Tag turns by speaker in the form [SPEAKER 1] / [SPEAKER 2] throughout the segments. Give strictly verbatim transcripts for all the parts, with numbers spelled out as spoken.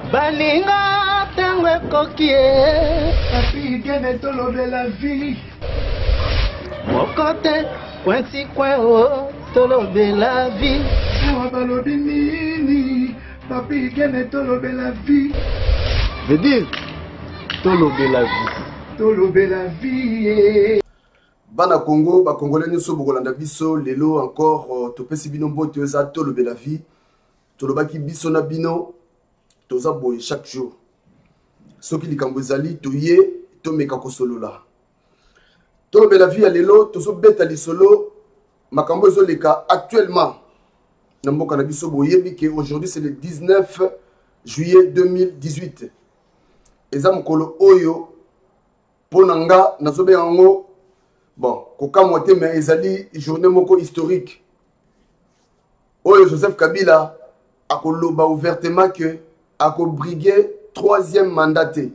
[SPEAKER 1] Baninga tango kokie
[SPEAKER 2] Papi gene tolobe la vie
[SPEAKER 1] Mokote kwensi kwen o tolobe la vie
[SPEAKER 2] Awa balobi nini Papi gene tolobe la vie
[SPEAKER 1] Veut dire tolobe la vie
[SPEAKER 2] Tolobe la vie
[SPEAKER 3] Bana Congo, ba Congolais nyonso bokolanda biso lelo encore topesi bino mbote eza tolobe la vie tolobaki biso na bino toza boye chaque jour soki likambo ezali toye tomeka kosolola tolobe la vie ya lelo tozobeta lisolo makambo ezoleka actuellement na mboka na biso boyebi ke aujourd'hui c'est le dix-neuf juillet deux mille dix-huit eza mokolo oyo pona nga nazobenga yango bon kokamwa te mais ezali journée moko historique oyo Joseph Kabila akoloba ouvertement que akobriguer troisième mandaté.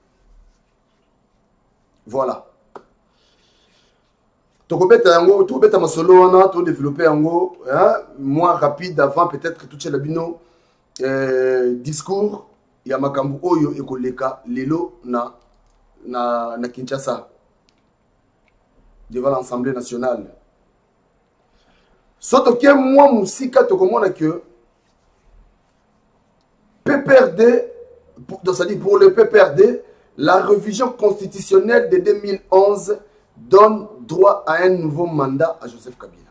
[SPEAKER 3] Voilà. Tokobeta yango, tokobeta masolo wana, to développer yango, hein, moins rapide avant peut-être tout la bino euh, discours ya makambu oyo ekoleka lelo na na na Kinshasa devant l'Assemblée nationale. Soto ke moi musika tokomona que P P R D, c'est-à-dire pour le P P R D, la révision constitutionnelle de deux mille onze donne droit à un nouveau mandat à Joseph Kabila.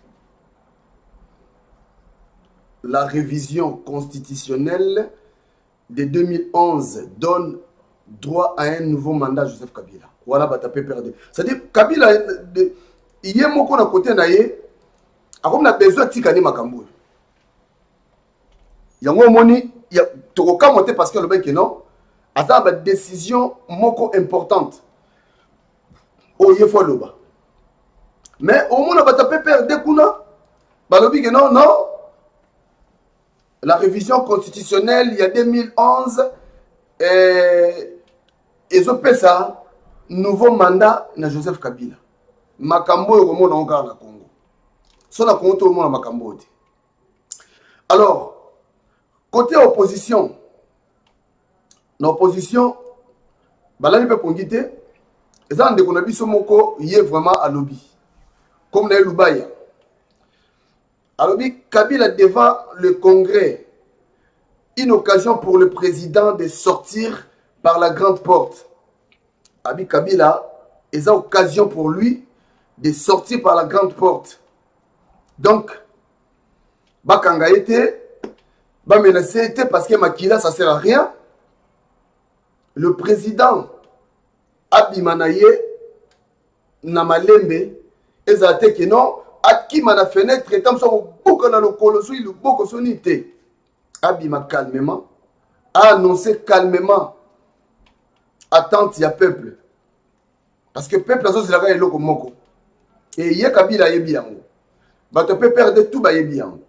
[SPEAKER 3] La révision constitutionnelle de deux mille onze donne droit à un nouveau mandat à Joseph Kabila. Voilà, bah, P P R D. C'est-à-dire, Kabila, il y a mon à côté, on a besoin de tikani makambo. Il y a un moment, il y a tout parce que le mec non, a une décision moko importante. Oh, il faut le bas. Mais au moins, on va taper perdre des coups. Balobi que non, non. La révision constitutionnelle, il y a deux mille onze, et ils ont fait ça, nouveau mandat na Joseph Kabila. Makambo est au monde encore na Congo. Son a compté au monde Makambo. Alors, côté opposition, l'opposition, balani pe pongité, et ça on déconne biso moko y est vraiment à lobby. Comme na Lubaya. À lobby Kabila devant le Congrès, une occasion pour le président de sortir par la grande porte. Abi Kabila, et ça occasion pour lui de sortir par la grande porte. Donc, Bakanga était bah menacé parce que Makila ça sert à rien. Le président Abimanaye Namalembe ezate que non akima na fenêtre etam so boko na lokolo so il boko sonité. Abima calmement a annoncé calmement attente ya peuple parce que peuple azo zilaka eloko moko et ye Kabila yebi yango bato peut perdre tout ba yebi yango.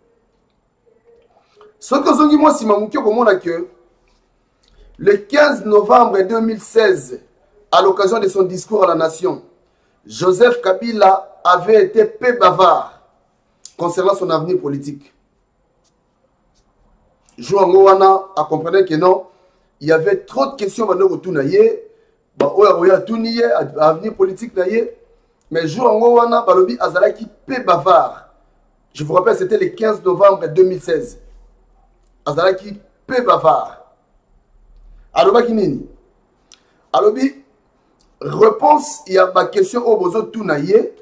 [SPEAKER 3] Ce que je dis, moi, c'est que le quinze novembre deux mille seize, à l'occasion de son discours à la nation, Joseph Kabila avait été peu bavard concernant son avenir politique. Jouan Ngowana a compris que non, il y avait trop de questions maintenant au Tounaye, avenir politique mais Jouan Ngowana balobi azalaki peu bavard. Je vous rappelle, c'était le quinze novembre deux mille seize. Azalaki peu bavard. Aloba kinini. Alobi, réponse, il y a ma question au bozo Tounaye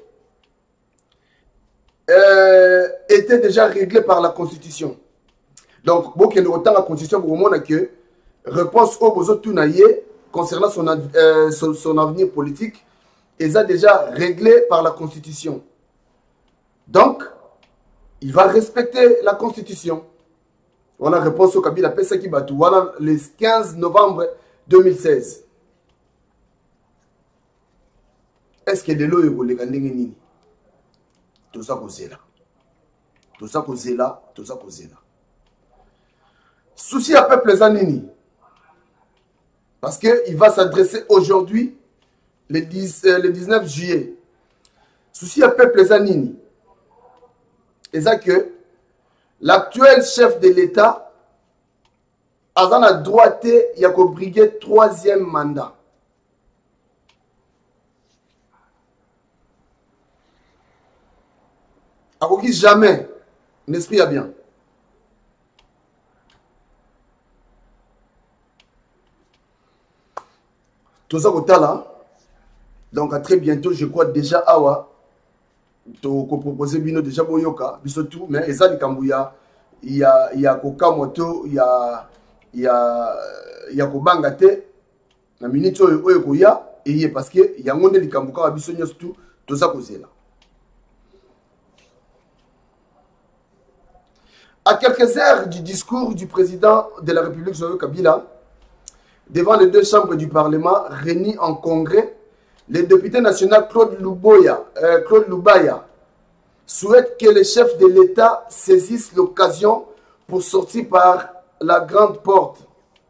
[SPEAKER 3] euh, était déjà réglée par la Constitution. Donc, bon, qu'il y a autant la Constitution pour le monde que réponse au bozo Tounaye concernant son, euh, son, son avenir politique est déjà réglé par la Constitution. Donc, il va respecter la Constitution. On a réponse au Kabila Pesa qui batou. Voilà le quinze novembre deux mille seize. Est-ce que de l'eau est les gandini? Tout ça causé là. Tout ça causé là. Tout ça causé là. Souci à peuple Zanini. Parce qu'il va s'adresser aujourd'hui, le, euh, le dix-neuf juillet. Souci à peuple Zanini. Et ça que l'actuel chef de l'État aza na droit te ya kobriguer troisième mandat. Akoki jamais, l'esprit a bien. Tout ça côté là. Donc à très bientôt, je crois déjà awa. To ko proposer bino déjà boyoka, biso tout, mais eza likambouya. Il y a il y a koka moto, il y a il y a il y a kobanga te na minute oyo oyo koya et parce que il y a ngonde likambuka wa biso nyos tout tout ça kozela. À quelques heures du discours du président de la République Joseph Kabila devant les deux chambres du Parlement réunies en congrès, le député national Claude Luboya, euh, Claude Lubaya souhaite que les chefs de l'État saisissent l'occasion pour sortir par la grande porte.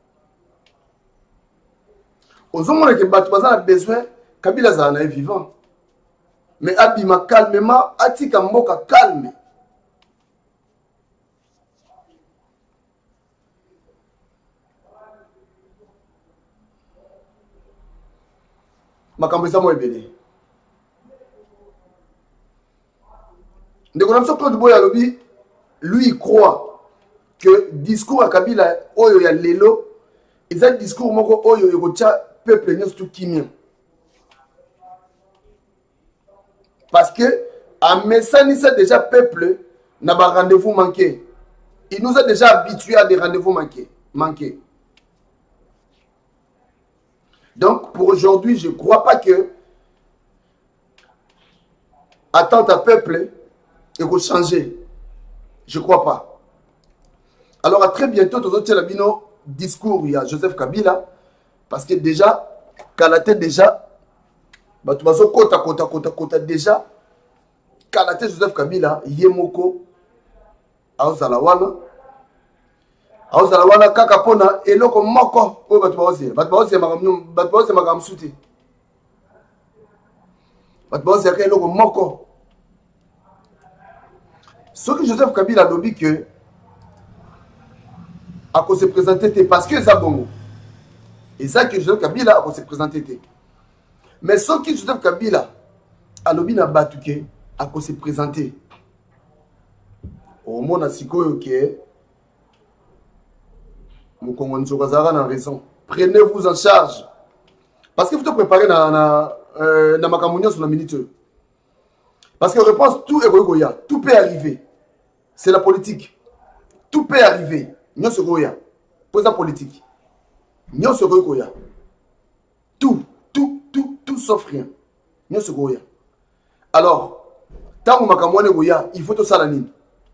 [SPEAKER 3] Aux hommes qui ont besoin, Kabila Zana est vivant. Mais Abima calmement, Atika Moka calme. Makambo eza mo ebele. Ndeko namso Claude Boya lobi, lui il croit que discours à Kabila oyo ya lelo, eza discours moko oyo ekotia peuple nyonso tout kimia. Parce que à Messani c'est déjà peuple n'a pas rendez-vous manqué. Il nous a déjà habitués à des rendez-vous manqués, manqués. Donc, pour aujourd'hui, je ne crois pas que attendre à peuple et qu'on changer. Je ne crois pas. Alors, à très bientôt, tout le monde discours, il y a Joseph Kabila, parce que déjà, Kalaté déjà, bah, tu vas kota kota kota kota déjà, Kalaté Joseph Kabila, Yemoko, Aozalawana. Aozala wana kaka pona eloko moko oyo bato baosia bato baosia makamnyo bato baosia makamsuti bato baosia ka eloko moko ce que Joseph Kabila lobi que a ko se présenter parce que ça bongo et ça que Joseph Kabila a ko se présenter mais ce que Joseph Kabila a lobi na batuke a ko se présenter au mona sikoyo ke mon a raison. Prenez-vous en charge. Parce que vous te préparez dans la euh, sur la minute. Parce que réponse, tout est goya. Tout peut arriver. C'est la politique. Tout peut arriver. Nous sommes goya. Pour la politique. Nous sommes goya. Tout, tout, tout, tout sauf rien. Nous sommes goya. Alors, tant que makamouane goya, il faut tout ça la nine.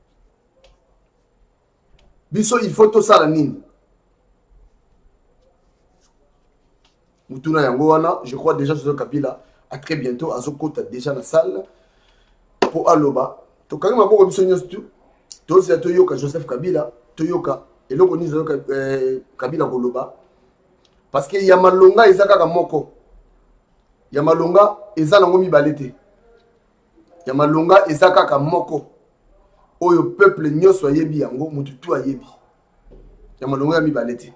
[SPEAKER 3] Biso, il faut tout ça la nine. Mutuna Yangoana, je crois déjà Joseph Kabila, à très bientôt, à Zokota déjà dans la salle, pour Aloba. To quand même beaucoup de missions tout, to c'est Toyoka Joseph Kabila, Toyoka, et l'autre ni Joseph Kabila Koloba, parce que Yamalonga Isaka Moko, Yamalonga Isaka Ngomi Balete, Yamalonga Isaka Moko, Oyo peuple nyoso yebi yango mututu ayebi, Yamalonga mi Balete.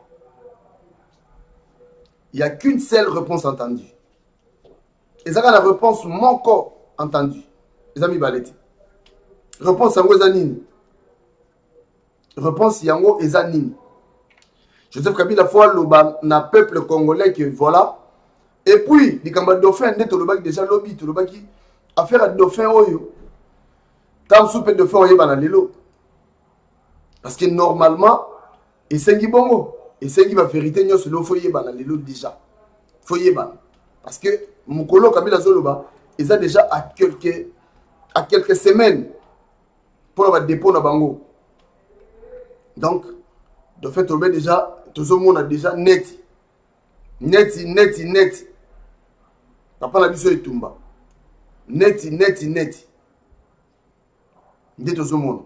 [SPEAKER 3] Il n'y a qu'une seule réponse entendue. Et ça, la réponse manquant entendue. Les amis Baleti. Réponse yango ezanine. Réponse yango ezanine. Joseph Kabila fois le na peuple congolais que voilà. Et puis, les camarades dauphin, net le bac déjà lobby, tout le bac qui affaire à dauphin oyo. Tant soupe de dauphin oyo banalelo. Parce que normalement, et c'est bongo. Et c'est qui va vérité nous sur le foyer ban les lots déjà foyer ban parce que mon colo Kabila Zoloba ils a déjà à quelques à quelques semaines pour avoir dépôt na bango donc de fait on déjà tout le monde a déjà net net net net papa la biso etumba net net net ndé tout le monde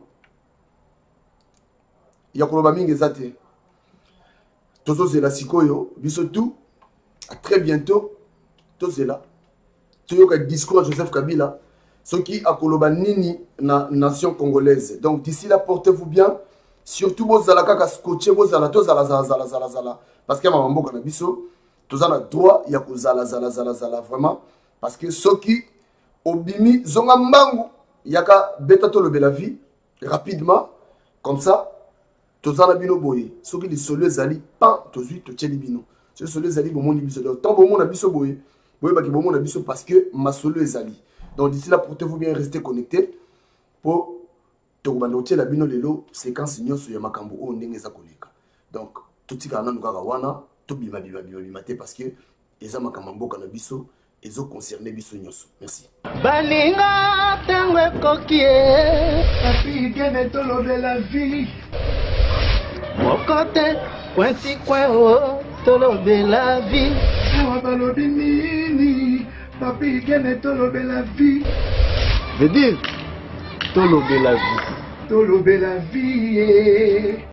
[SPEAKER 3] il y a koloba mingi zate. Tout c'est là, Sikoyo, tout, à très bientôt, tout c'est là. Tout le discours de Joseph Kabila, ce qui a Koloba Nini, na nation congolaise. Donc d'ici là, portez-vous bien, surtout bozala kaka scotché bozala tozala zala zala zala zala parce que mama mboka na biso tozala droit ya kozala zala zala zala vraiment parce que soki obimi zonga mbangu yaka beta tolobela vie rapidement comme ça tozala bino boye soki lisolo ezali pan tozwi totieli bino soki lisolo ezali bomoni biso donc tant bomona biso boye boye baki bomona biso parce que masolo ezali donc d'ici là portez-vous bien rester connecté pour tokobanda kotiela bino lelo séquence nyonso ya makambo oyo ndenge eza koleka donc totikala nanu kaka wana tobima bima bima bima te parce que eza makambo mboka na biso ezo concerner biso nyonso merci
[SPEAKER 1] baninga ntango ekoki
[SPEAKER 2] papi kende tolobela vie
[SPEAKER 1] moko te kwenti kwe o tolobela vie
[SPEAKER 2] awa balobi nini papi kende tolobela vie
[SPEAKER 1] veut dire tolobela vie
[SPEAKER 2] tolobela vie